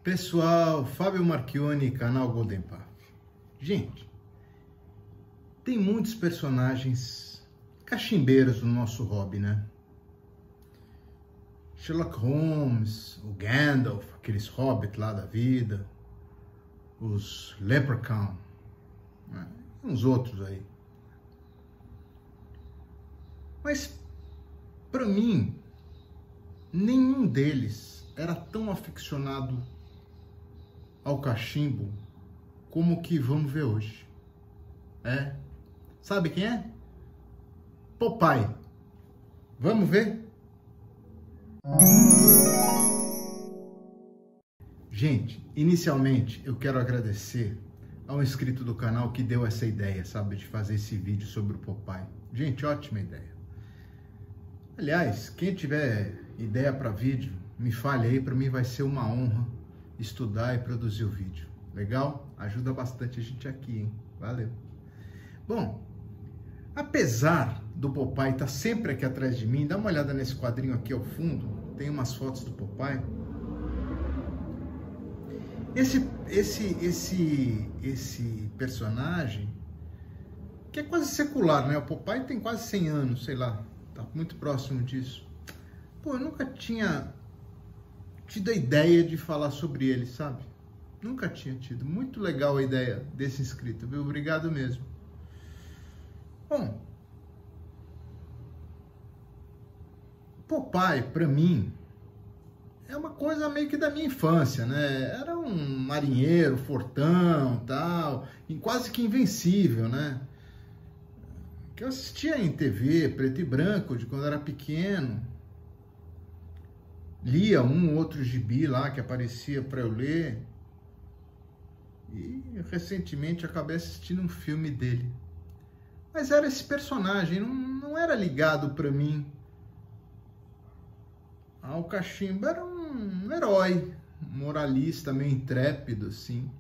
Pessoal, Fábio Marchioni, canal Golden Path. Gente, tem muitos personagens cachimbeiros no nosso hobby, né? Sherlock Holmes, o Gandalf, aqueles hobbits lá da vida, os Leprechaun, né? E uns outros aí. Mas, para mim, nenhum deles era tão aficionado ao cachimbo como o que vamos ver hoje. Sabe quem é? Popeye. Vamos ver? Gente, inicialmente eu quero agradecer ao inscrito do canal que deu essa ideia, sabe, de fazer esse vídeo sobre o Popeye. Gente, ótima ideia. Aliás, quem tiver ideia para vídeo, me fale aí, para mim vai ser uma honra estudar e produzir o vídeo. Legal? Ajuda bastante a gente aqui, hein? Valeu. Bom, apesar do Popeye estar sempre aqui atrás de mim, dá uma olhada nesse quadrinho aqui ao fundo, tem umas fotos do Popeye. Esse personagem, que é quase secular, né? O Popeye tem quase 100 anos, sei lá, tá muito próximo disso. Pô, eu nunca tinha tido a ideia de falar sobre ele, sabe? Nunca tinha tido. Muito legal a ideia desse inscrito, viu? Obrigado mesmo. Bom, Popeye, pra mim, é uma coisa meio que da minha infância, né? Era um marinheiro, fortão, tal, e quase que invencível, né? Que eu assistia em TV, preto e branco, de quando era pequeno. Lia um ou outro gibi lá que aparecia para eu ler. E recentemente acabei assistindo um filme dele. Mas era esse personagem, não era ligado para mim ao cachimbo. Era um herói, um moralista, meio intrépido, assim.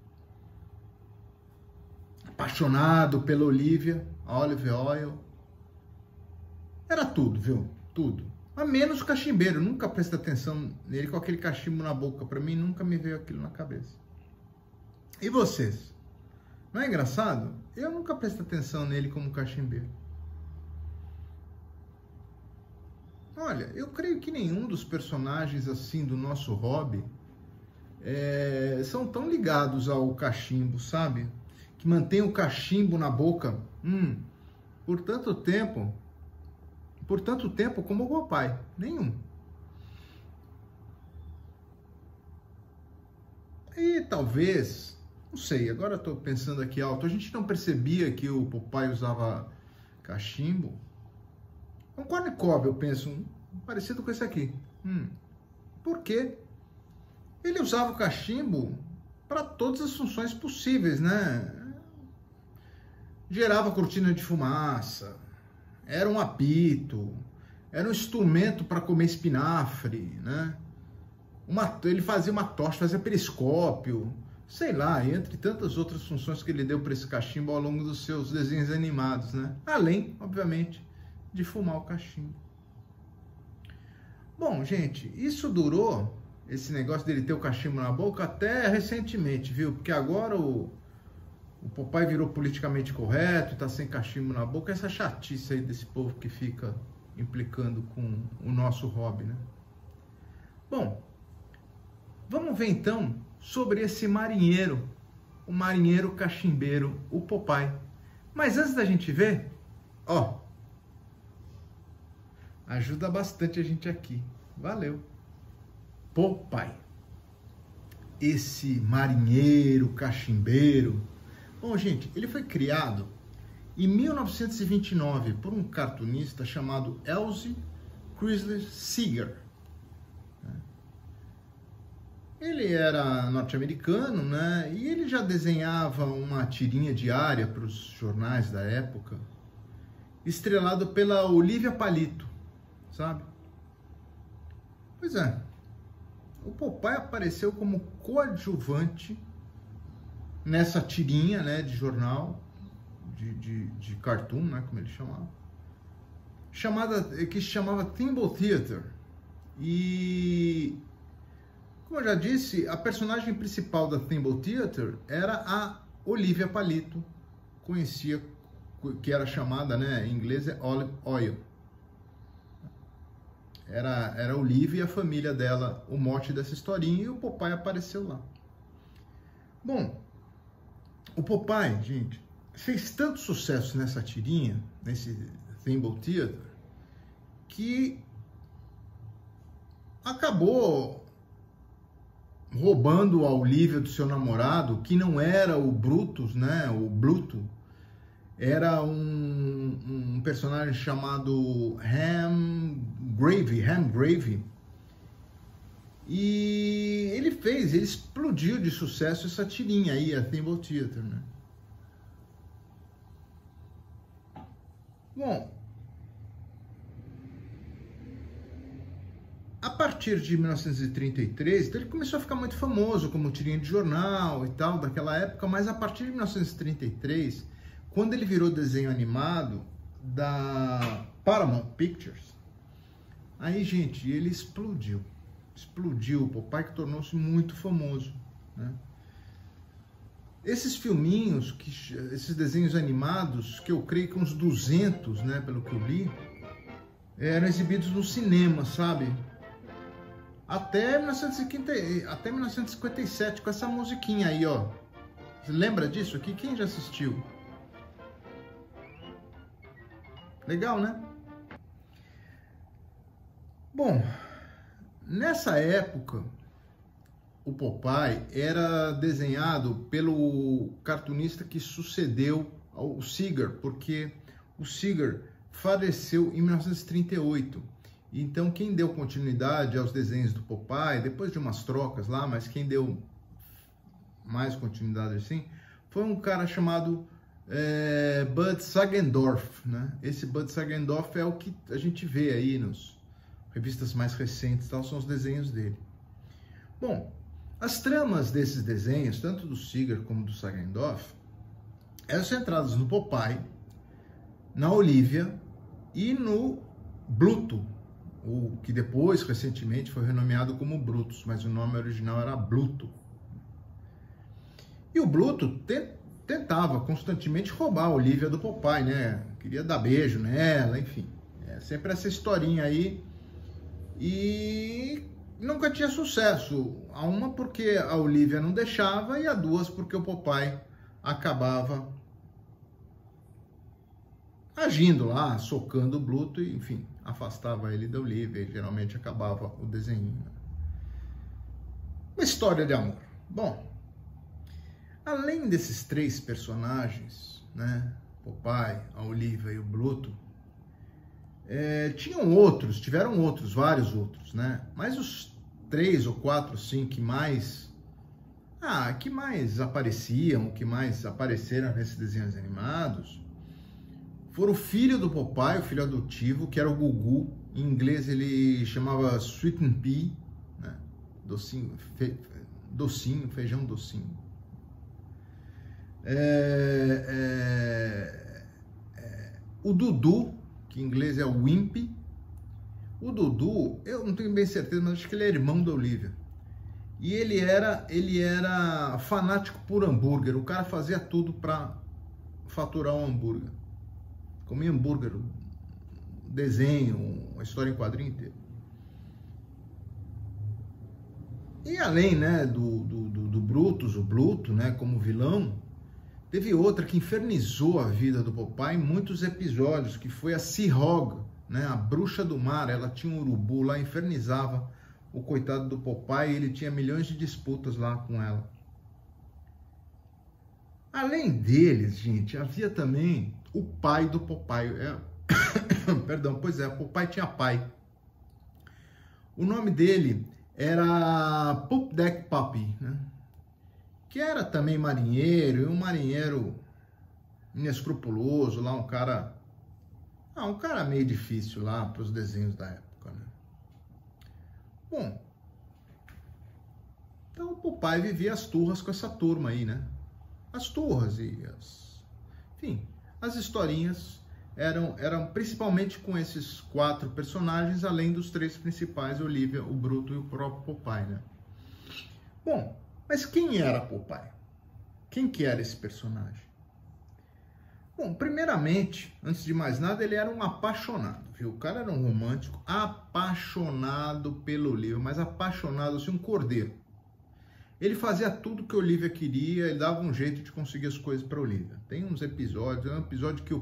Apaixonado pela Olive Oil. Era tudo, viu? Tudo. Mas menos o cachimbeiro. Nunca prestei atenção nele com aquele cachimbo na boca. Para mim, nunca me veio aquilo na cabeça. E vocês? Não é engraçado? Eu nunca prestei atenção nele como cachimbeiro. Olha, eu creio que nenhum dos personagens assim do nosso hobby são tão ligados ao cachimbo, sabe? Que mantém o cachimbo na boca por tanto tempo como o Popeye. Nenhum. E talvez, não sei, agora estou pensando aqui alto, a gente não percebia que o Popeye usava cachimbo. Um corn cob, eu penso, parecido com esse aqui. Por quê? Ele usava o cachimbo para todas as funções possíveis, né? Gerava cortina de fumaça, era um apito, era um instrumento para comer espinafre, né? Ele fazia uma tocha, fazia periscópio, sei lá, entre tantas outras funções que ele deu para esse cachimbo ao longo dos seus desenhos animados, né? Além, obviamente, de fumar o cachimbo. Bom, gente, isso durou, esse negócio dele ter o cachimbo na boca, até recentemente, viu? Porque agora o Popeye virou politicamente correto, tá sem cachimbo na boca, essa chatice aí desse povo que fica implicando com o nosso hobby, né? Bom, vamos ver então sobre esse marinheiro, o marinheiro cachimbeiro, o Popeye. Mas antes da gente ver, ó, ajuda bastante a gente aqui. Valeu. Popeye. Esse marinheiro cachimbeiro. Bom, gente, ele foi criado em 1929 por um cartunista chamado Elzie Chrysler Seeger. Ele era norte-americano, né? E ele já desenhava uma tirinha diária para os jornais da época, estrelado pela Olivia Palito, sabe? Pois é, o Popeye apareceu como coadjuvante nessa tirinha, né, de jornal, de cartoon, né, como ele chamava, que se chamava Thimble Theater. E Como eu já disse, a personagem principal da Thimble Theater era a Olivia Palito, que era chamada, né, em inglês é Olive Oil. Era a Olivia e a família dela, o mote dessa historinha, e o Popeye apareceu lá. Bom, o Popeye, gente, fez tanto sucesso nessa tirinha, nesse Thimble Theater, que acabou roubando a Olivia do seu namorado, que não era o Brutus, né, o Bluto, era um personagem chamado Ham Gravy, e ele explodiu de sucesso essa tirinha aí, a Thimble Theater, né? Bom, a partir de 1933, então ele começou a ficar muito famoso como tirinha de jornal e tal, daquela época, mas a partir de 1933, quando ele virou desenho animado da Paramount Pictures, aí, gente, ele explodiu o Popeye, que tornou-se muito famoso, né? Esses filminhos, esses desenhos animados, que eu creio que uns 200, né, pelo que eu li, eram exibidos no cinema, sabe? Até 1957, com essa musiquinha aí, ó. Você lembra disso aqui? Quem já assistiu? Legal, né? Bom, nessa época, o Popeye era desenhado pelo cartunista que sucedeu ao Seeger, porque o Seeger faleceu em 1938. Então, quem deu continuidade aos desenhos do Popeye, depois de umas trocas lá, mas quem deu mais continuidade assim, foi um cara chamado Bud Sagendorf, né? Esse Bud Sagendorf é o que a gente vê aí nas revistas mais recentes, tal, são os desenhos dele. Bom, as tramas desses desenhos, tanto do Seeger como do Sagendorf, eram centradas no Popeye, na Olivia e no Bluto, o que depois, recentemente, foi renomeado como Brutus, mas o nome original era Bluto. E o Bluto tentava constantemente roubar a Olivia do Popeye, né? Queria dar beijo nela, enfim. É sempre essa historinha aí. E nunca tinha sucesso. A uma porque a Olivia não deixava e a duas porque o Popeye acabava agindo lá, socando o Bluto e, enfim, afastava ele da Olivia e geralmente acabava o desenho. Uma história de amor. Bom, além desses três personagens, né, Popeye, a Olivia e o Bluto, tiveram outros, vários outros, né? Mas os 3 ou 4, sim, que mais apareciam, que mais apareceram nesses desenhos animados, foram o filho do Popeye, o filho adotivo, que era o Gugu. Em inglês ele chamava Sweet and Pea, né? Docinho, feijão docinho. O Dudu, que em inglês é o Wimpy. O Dudu, eu não tenho bem certeza, mas acho que ele é irmão da Olivia. E ele era fanático por hambúrguer. O cara fazia tudo para faturar um hambúrguer. Comia hambúrguer, desenho, uma história em quadrinho inteiro. E além, né, do Brutus, o Bluto, né, como vilão, teve outra que infernizou a vida do Popeye em muitos episódios, que foi a Sea-Hog, né, a bruxa do mar. Ela tinha um urubu lá, infernizava o coitado do Popeye, e ele tinha milhões de disputas lá com ela. Além deles, gente, havia também o pai do Popeye. Perdão, pois é, o Popeye tinha pai. O nome dele era Pup Deck Puppy, né? Que era também marinheiro, e um marinheiro inescrupuloso lá, um cara meio difícil lá para os desenhos da época, né? Bom, então o Popeye vivia as turras com essa turma aí, né? As turras enfim, as historinhas eram principalmente com esses 4 personagens, além dos 3 principais, Olivia, o Bruto e o próprio Popeye, né? Bom, mas quem era Popeye? Quem que era esse personagem? Bom, primeiramente, antes de mais nada, ele era um apaixonado, viu? O cara era um romântico, apaixonado pelo livro, mas apaixonado, assim, um cordeiro. Ele fazia tudo que a Olivia queria, ele dava um jeito de conseguir as coisas para a Olivia. Tem uns episódios, um episódio que o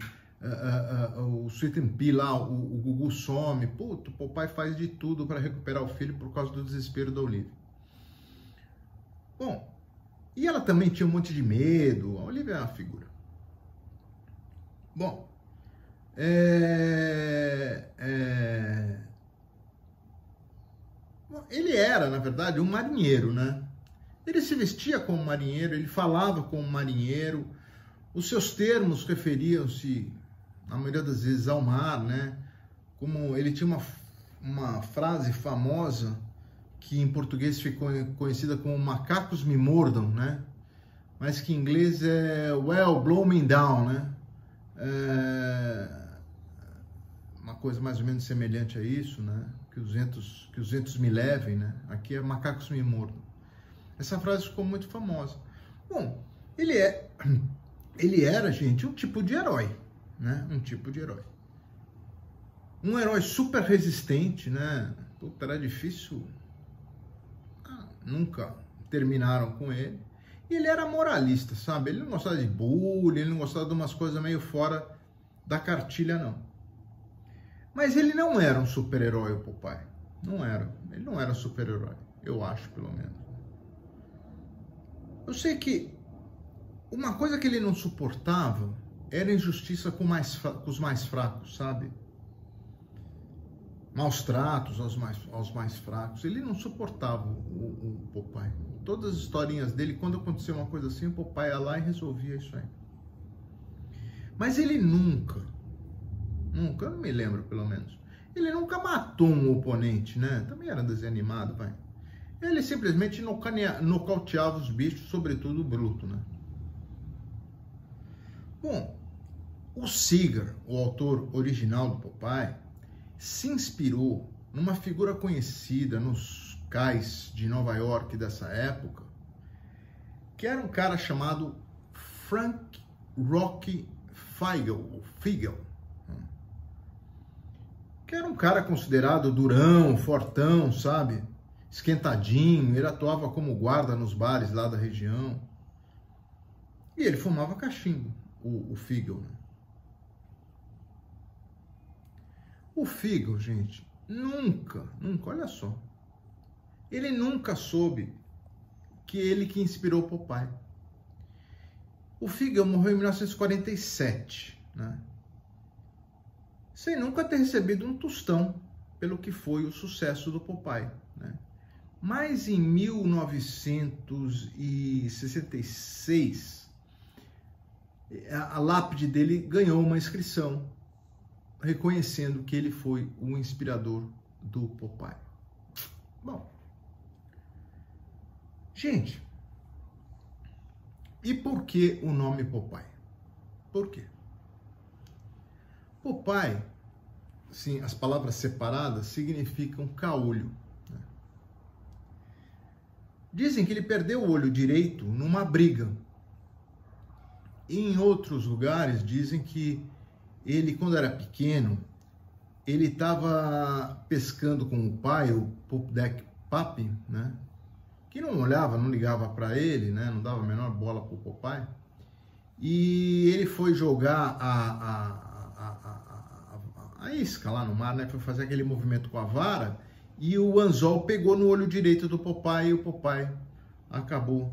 o Sweet and Pea lá, o Gugu some, puto, o Popeye faz de tudo para recuperar o filho por causa do desespero da Olivia. Bom, e ela também tinha um monte de medo, a Olivia é uma figura. Bom, ele era, na verdade, um marinheiro, né? Ele se vestia como marinheiro, ele falava como marinheiro, os seus termos referiam-se, na maioria das vezes, ao mar, né? Como ele tinha uma frase famosa, que em português ficou conhecida como macacos me mordam, né? Mas que em inglês é well, blow me down, né? Uma coisa mais ou menos semelhante a isso, né? Que os ventos me levem, né? Aqui é macacos me mordam. Essa frase ficou muito famosa. Bom, ele era, gente, um tipo de herói, né? Um tipo de herói. Um herói super resistente, né? Puta, era difícil. Nunca terminaram com ele. E ele era moralista, sabe? Ele não gostava de bullying, ele não gostava de umas coisas meio fora da cartilha, não. Mas ele não era um super-herói, o Popeye. Não era. Ele não era um super-herói. Eu acho, pelo menos. Eu sei que uma coisa que ele não suportava era a injustiça com os mais fracos, sabe? Maus tratos aos mais fracos. Ele não suportava o Popeye. Todas as historinhas dele, quando acontecia uma coisa assim, o Popeye ia lá e resolvia isso aí. Mas ele nunca, eu não me lembro pelo menos, ele nunca matou um oponente, né? Também era desenho animado, vai. Ele simplesmente nocauteava os bichos, sobretudo o bruto, né? Bom, o Seeger, o autor original do Popeye, se inspirou numa figura conhecida nos cais de Nova York dessa época, que era um cara chamado Frank Rocky Fiegel, que era um cara considerado durão, fortão, sabe? Esquentadinho, ele atuava como guarda nos bares lá da região. E ele fumava cachimbo, o Fiegel, né? O Fiegel, gente, nunca, olha só, ele nunca soube que ele que inspirou o Popeye. O Fiegel morreu em 1947, né? Sem nunca ter recebido um tostão pelo que foi o sucesso do Popeye, né? Mas em 1966, a lápide dele ganhou uma inscrição, reconhecendo que ele foi o inspirador do Popeye. Bom, gente, e por que o nome Popeye? Por quê? Popeye, sim, as palavras separadas significam caolho, né? Dizem que ele perdeu o olho direito numa briga. E em outros lugares dizem que ele, quando era pequeno, ele estava pescando com o pai, o Popdeck Papi, né? Que não olhava, não ligava para ele, né? Não dava a menor bola para o Popeye. E ele foi jogar a isca lá no mar, né? Foi fazer aquele movimento com a vara e o anzol pegou no olho direito do Popeye e o Popeye acabou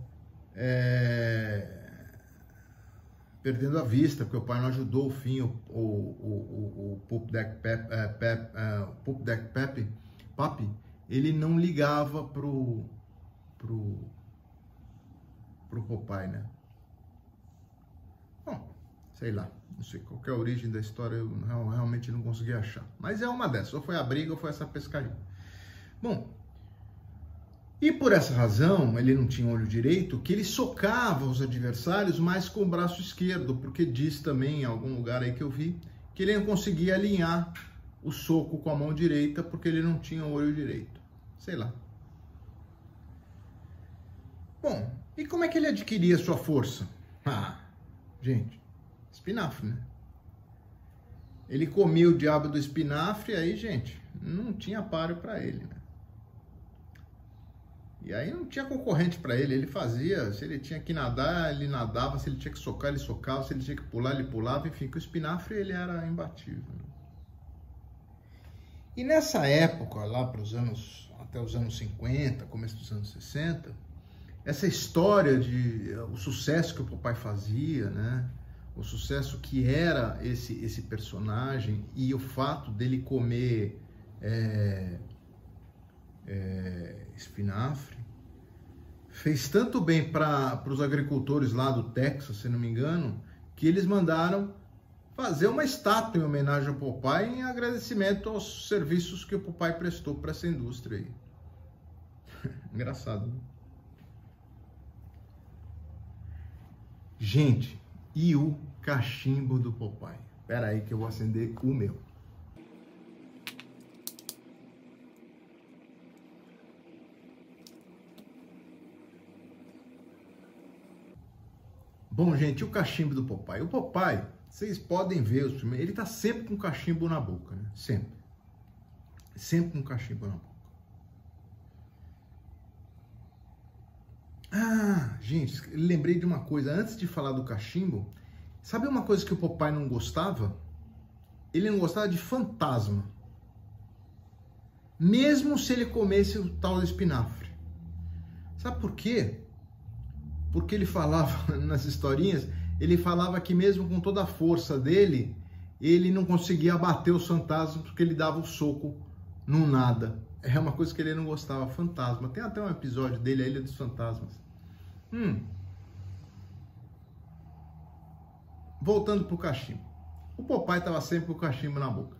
perdendo a vista, porque o pai não ajudou o fim, o Popdeck Papi, ele não ligava pro Popeye, né? Bom, sei lá, não sei qual que é a origem da história, eu realmente não consegui achar. Mas é uma dessas, ou foi a briga ou foi essa pescaria. Bom, e por essa razão, ele não tinha olho direito, que ele socava os adversários mais com o braço esquerdo, porque diz também em algum lugar aí que eu vi, que ele não conseguia alinhar o soco com a mão direita, porque ele não tinha o olho direito. Sei lá. Bom, e como é que ele adquiria sua força? Ah, gente, espinafre, né? Ele comia o diabo do espinafre, aí, gente, não tinha páreo para ele, né? E aí não tinha concorrente para ele, ele fazia, se ele tinha que nadar, ele nadava, se ele tinha que socar, ele socava, se ele tinha que pular, ele pulava, enfim, que o espinafre ele era imbatível, né? E nessa época, lá para os anos, até os anos 50, começo dos anos 60, essa história de o sucesso que o Popeye fazia, né? O sucesso que era esse personagem e o fato dele comer espinafre, fez tanto bem para os agricultores lá do Texas, se não me engano, que eles mandaram fazer uma estátua em homenagem ao Popeye em agradecimento aos serviços que o Popeye prestou para essa indústria aí. Engraçado, né? Gente, e o cachimbo do Popeye? Espera aí que eu vou acender o meu. Bom, gente, o cachimbo do Popeye. O Popeye, vocês podem ver, ele tá sempre com cachimbo na boca, né? Sempre. Sempre com cachimbo na boca. Ah, gente, lembrei de uma coisa. Antes de falar do cachimbo, sabe uma coisa que o Popeye não gostava? Ele não gostava de fantasma. Mesmo se ele comesse o tal do espinafre. Sabe por quê? Porque ele falava nas historinhas, ele falava que mesmo com toda a força dele, ele não conseguia abater os fantasmas porque ele dava o soco no nada. É uma coisa que ele não gostava, fantasma. Tem até um episódio dele, A Ilha dos Fantasmas. Voltando pro cachimbo. O Popeye estava sempre com o cachimbo na boca.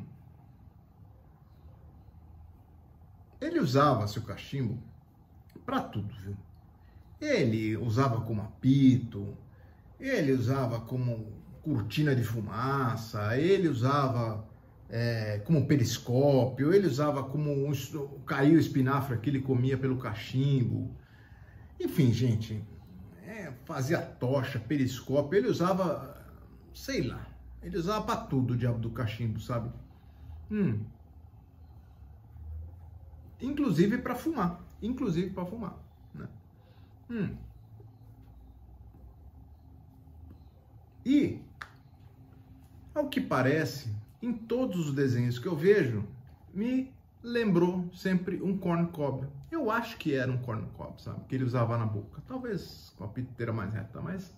Ele usava seu cachimbo para tudo, viu? Ele usava como apito, ele usava como cortina de fumaça, ele usava como periscópio, ele usava como caiu o espinafre que ele comia pelo cachimbo. Enfim, gente, fazia tocha, periscópio, ele usava, sei lá, ele usava para tudo o diabo do cachimbo, sabe? Inclusive para fumar, né? E, ao que parece, em todos os desenhos que eu vejo, me lembrou sempre um corn cob. Eu acho que era um corn cob, sabe? Que ele usava na boca. Talvez com a piteira mais reta, mas...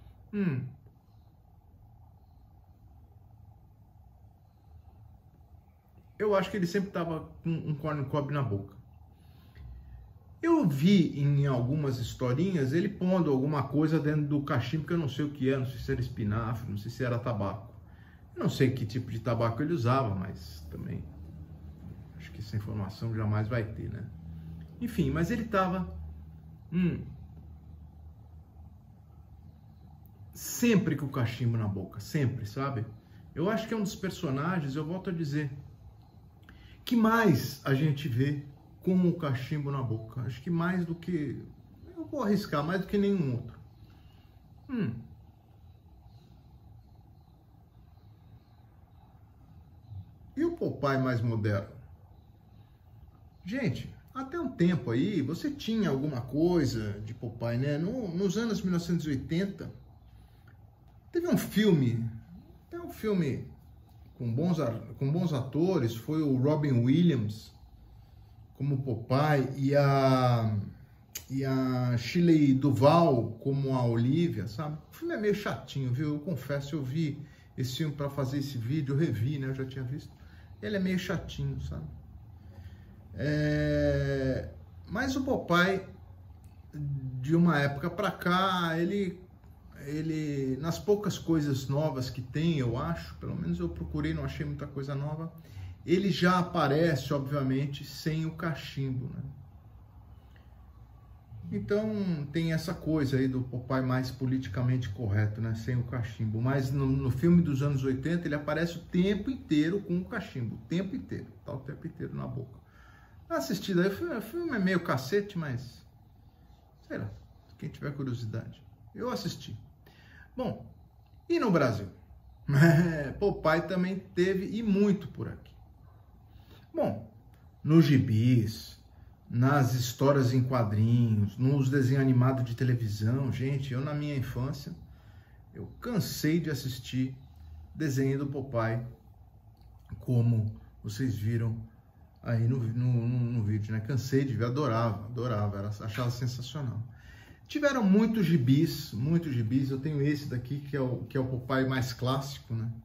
Eu acho que ele sempre estava com um corn cob na boca. Eu vi em algumas historinhas ele pondo alguma coisa dentro do cachimbo que eu não sei o que é, não sei se era espinafre, não sei se era tabaco. Eu não sei que tipo de tabaco ele usava, mas também acho que essa informação jamais vai ter, né? Enfim, mas ele estava sempre com o cachimbo na boca, sempre, sabe? Eu acho que é um dos personagens, eu volto a dizer, que mais a gente vê com o cachimbo na boca. Acho que mais do que... Eu vou arriscar, mais do que nenhum outro. E o Popeye mais moderno? Gente, até um tempo aí, você tinha alguma coisa de Popeye, né? Nos anos 1980, teve um filme, até um filme com bons atores, foi o Robin Williams como Popeye e a Shelley Duvall como a Olivia, sabe? O filme é meio chatinho, viu? Eu confesso, eu vi esse filme para fazer esse vídeo, eu revi, né? Eu já tinha visto. Ele é meio chatinho, sabe? Mas o Popeye, de uma época para cá, ele nas poucas coisas novas que tem, eu acho, pelo menos eu procurei, não achei muita coisa nova, ele já aparece, obviamente, sem o cachimbo, né? Então, tem essa coisa aí do Popeye mais politicamente correto, né? Sem o cachimbo. Mas no filme dos anos 80, ele aparece o tempo inteiro com o cachimbo. O tempo inteiro. Tá o tempo inteiro na boca. Assistida aí, o filme é meio cacete, mas... Sei lá, quem tiver curiosidade. Eu assisti. Bom, e no Brasil? Popeye também teve e muito por aqui. Bom, nos gibis, nas histórias em quadrinhos, nos desenhos animados de televisão, gente, eu na minha infância, eu cansei de assistir desenho do Popeye, como vocês viram aí no vídeo, né? Cansei de ver, adorava, achava sensacional. Tiveram muitos gibis, eu tenho esse daqui que é o Popeye mais clássico, né?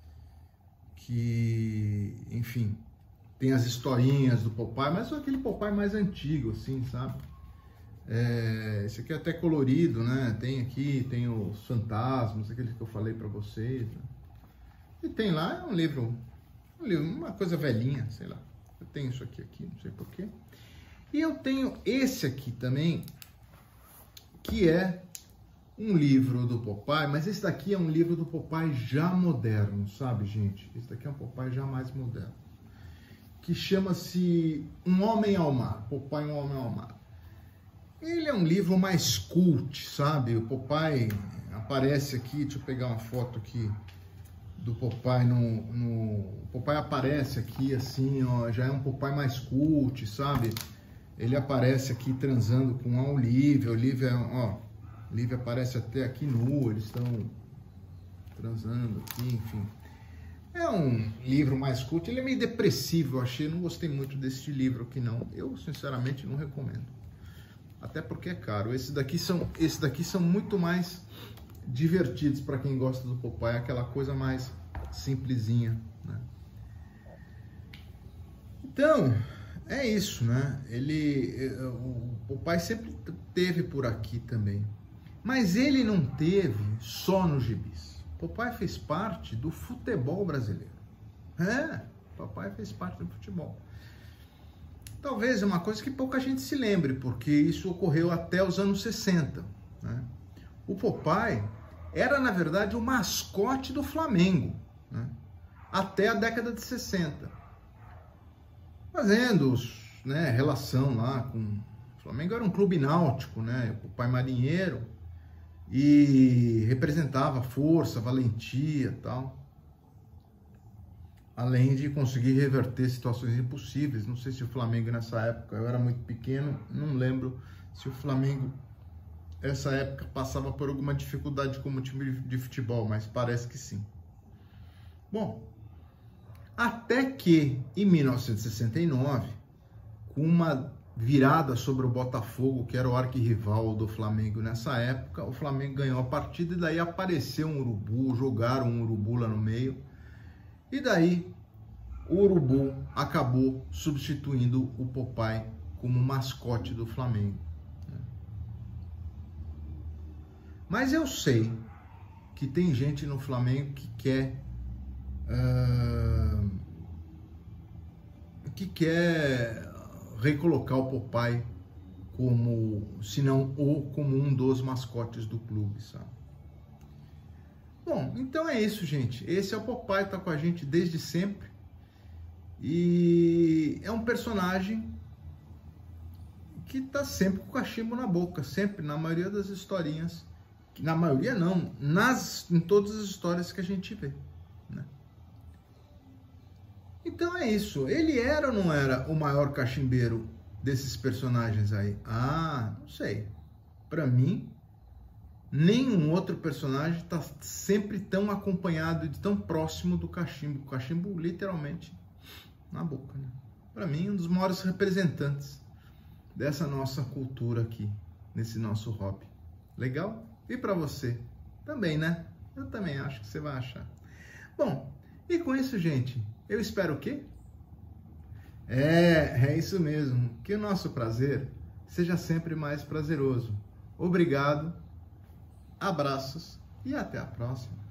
Que, enfim, tem as historinhas do Popeye, mas é aquele Popeye mais antigo, assim, sabe? Esse aqui é até colorido, né? Tem aqui, tem os fantasmas, aquele que eu falei pra vocês, né? E tem lá, é um livro, uma coisa velhinha, sei lá. Eu tenho isso aqui, não sei porquê. E eu tenho esse aqui também, que é um livro do Popeye, mas esse daqui é um livro do Popeye já moderno, sabe, gente? Esse daqui é um Popeye já mais moderno, que chama-se Um Homem ao Mar, Popeye, Um Homem ao Mar. Ele é um livro mais cult, sabe? O Popeye aparece aqui, deixa eu pegar uma foto aqui do Popeye o Popeye aparece aqui assim, ó, já é um Popeye mais cult, sabe? Ele aparece aqui transando com a Olivia, ó, Olivia aparece até aqui nua, eles estão transando aqui, enfim. É um livro mais cult, ele é meio depressivo, eu achei, não gostei muito desse livro aqui não. Eu, sinceramente, não recomendo. Até porque é caro. Esses daqui são muito mais divertidos para quem gosta do Popeye, aquela coisa mais simplesinha, né? Então, é isso, né? O Popeye sempre teve por aqui também. Mas ele não teve só nos gibis. Popeye fez parte do futebol brasileiro. Popeye fez parte do futebol. Talvez é uma coisa que pouca gente se lembre, porque isso ocorreu até os anos 60, né? O Popeye era, na verdade, o mascote do Flamengo, né? Até a década de 60. Fazendo, né, relação lá com... O Flamengo era um clube náutico, né? O Popeye marinheiro, e representava força, valentia e tal. Além de conseguir reverter situações impossíveis. Não sei se o Flamengo nessa época, eu era muito pequeno, não lembro se o Flamengo nessa época passava por alguma dificuldade como time de futebol, mas parece que sim. Bom, até que em 1969, com uma virada sobre o Botafogo, que era o arquirrival do Flamengo nessa época, o Flamengo ganhou a partida e daí apareceu um urubu, jogaram um urubu lá no meio. E daí, o urubu acabou substituindo o Popeye como mascote do Flamengo. Mas eu sei que tem gente no Flamengo que quer recolocar o Popeye como, se não como um dos mascotes do clube, sabe? Bom, então é isso, gente. Esse é o Popeye, tá com a gente desde sempre. E é um personagem que tá sempre com o cachimbo na boca, sempre, na maioria das historinhas. Na maioria não, em todas as histórias que a gente vê, né? Então é isso. Ele era ou não era o maior cachimbeiro desses personagens aí? Ah, não sei. Pra mim, nenhum outro personagem está sempre tão acompanhado e tão próximo do cachimbo. O cachimbo literalmente na boca, né? Para mim, um dos maiores representantes dessa nossa cultura aqui, nesse nosso hobby. Legal? E para você? Também, né? Eu também acho que você vai achar. Bom, e com isso, gente, eu espero o quê? É isso mesmo. Que o nosso prazer seja sempre mais prazeroso. Obrigado. Abraços e até a próxima.